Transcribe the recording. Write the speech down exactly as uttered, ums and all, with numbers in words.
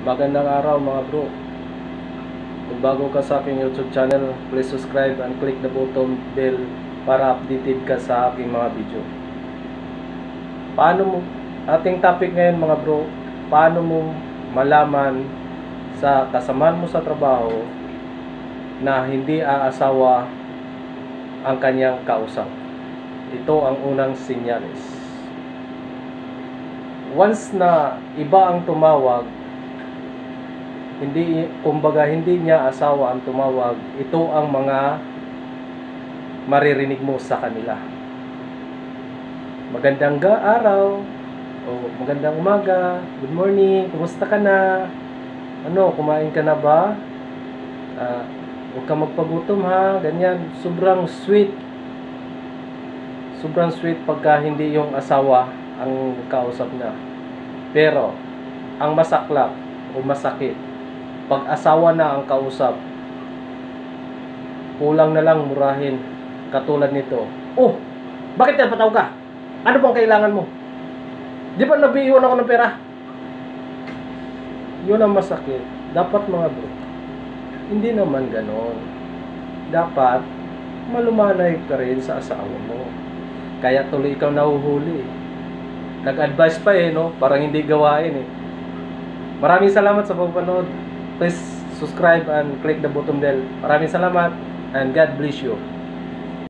Magandang araw mga bro. Kung bago ka sa aking YouTube channel, please subscribe and click the button bell para updated ka sa aking mga video. Paano mo, ating topic ngayon mga bro, paano mo malaman sa kasamahan mo sa trabaho na hindi aasawa ang kanyang kausap? Ito ang unang senyales. Once na iba ang tumawag, hindi, kumbaga hindi niya asawa ang tumawag, ito ang mga maririnig mo sa kanila. Magandang ga araw, o magandang umaga, good morning, kumusta ka na? Ano, kumain ka na ba? Uh, huwag ka magpagutom ha, ganyan. Sobrang sweet. Sobrang sweet pagka hindi yung asawa ang kausap na. Pero ang masaklap o masakit, pag asawa na ang kausap, kulang na lang murahin. Katulad nito, oh, bakit napataw ka? Ano bang kailangan mo? Di ba nabiiwan ako ng pera? Yun ang masakit. Dapat mga bro, hindi naman ganon. Dapat malumanay ka rin sa asawa mo. Kaya tuloy ikaw nahuhuli. Nag-advise pa eh, no? Parang hindi gawain eh. Maraming salamat sa pagpanood. Please subscribe and click the button bell. Maraming salamat and God bless you.